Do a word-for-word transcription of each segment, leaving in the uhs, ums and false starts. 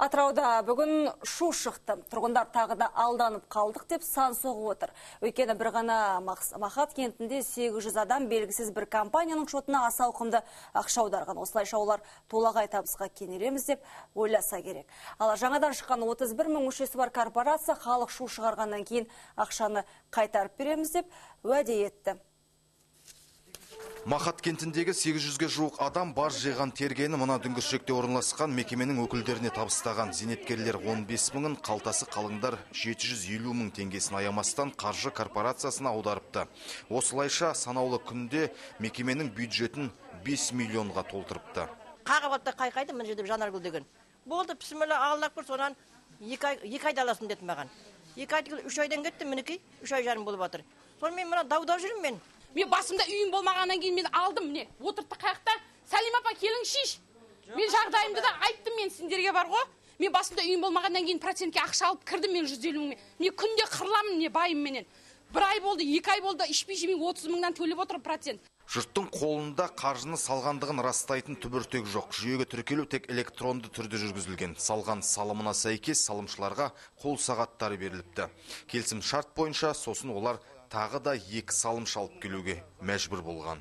Атырауда бүгін шу шықты. Тұрғындар тағы да алданып қалдық деп сан соғып отыр. Өйткені бір ғана Махат кентінде сегіз жүз адам белгісіз бір компанияның шотына аса ауқымды ақша аударған. Осылайша олар толағай табысқа кенелеміз деп ойласа керек. Ал жаңадан шыққан отыз бір мың мүшесі бар корпорация халық шу шығарғаннан кейін ақшаны қайтарып береміз деп уәде етті. Махат кентіндегі сегіз жүзге жуық адам бар жиған тергені мына дүңгіршекте орналасқан мекеменің өкілдеріне табыстаған. Зейнеткерлер он бес мыңын, қалтасы қалыңдар жеті жүз елу мың теңгесін аямастан қаржы корпорациясына аударыпты. Осылайша санаулы күнде мекеменің бюджетін бес миллионға толтырыпты. Қағабатта қайқайды мына жерде Жанаргүл деген. Болды, пісімілі аллақ бір сонан екі айда аласың деді маған. екі айды үш айдан кетті мінекей, үш ай жарым болып жатыр. Сонымен мына даудау жүрмін мен. Мен басымда үйім болмағаннан кейін мен алдым, міне, отыртты қаяқта. Сәлим апа, келің шиш. Мен жағдайымды да айттым мен сендерге бар ғой. Мен басымда үйім болмағаннан кейін процентке ақша алып кірдім мен жүз елу мың. Мен күнде қырыламын не байым менен. Бір ай болды, екі ай болды, ішпей жемей отыз мыңнан төлеп отыр процент. Жұрттың қолында қаржыны салғандығын растайтын түбіртек жоқ. Жүйеге тіркелу тек электронды түрде жүргізілген. Салған салымына сәйкес салымшыларға қол сағаттары беріліпті. Келісім шарт бойынша сосын олар тағы да екі салым шалып келуге мәжбүр болған.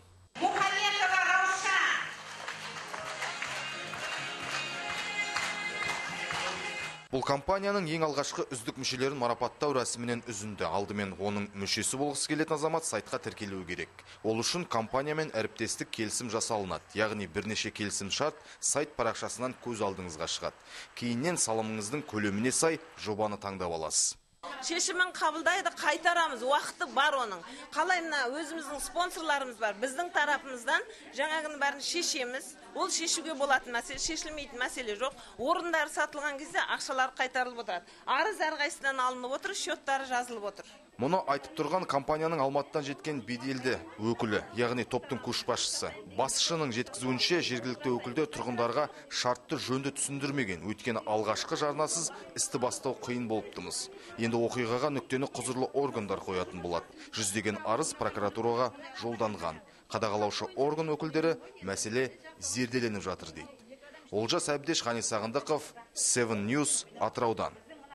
Бұл компанияның ең алғашқы үздік мүшелерін марапаттау рәсімінен үзінді. Алдымен оның мүшесі болғысы келетін азамат сайтқа тіркелуі керек. Ол үшін компаниямен әріптестік келісім жасалынады. Яғни бірнеше келісім шарт сайт парақшасынан көз алдыңызға шығады. Кейіннен салымыңыздың көлеміне сай жобаны таңдап аласыз. Шешімін қабылдайды, қайтарамыз, уақыты бар оның. Қалай мына өзіміздің спонсорларымыз бар, біздің тарапымыздан жаңағының бәрін шешеміз. Ол шешуге болатын мәселе, шешілмейтін мәселе жоқ. Орындары сатылған кезде ақшалар қайтарылып отырады. Арыз әрқайсынан алынып отыр, счеттары жазылып отыр. Мұны айтып тұрған компанияның Алматыдан жеткен беделді өкілі, яғни топтың көшбасшысы. Басшының жеткізуінше жергілікті өкілдер тұрғындарға шартты жөнді түсіндірмеген. Өйткені алғашқы жарнасыз істі бастау қиын болыптымыз. Енді оқиғаға нүктені құзырлы органдар қоятын болады. Жүздеген арыз прокуратураға жолданған. Қадағалаушы орган өкілдері мәселе зерделеніп жатыр дейді. Олжас Әбдеш, Ғани Сағындықов, Seven News, Атыраудан.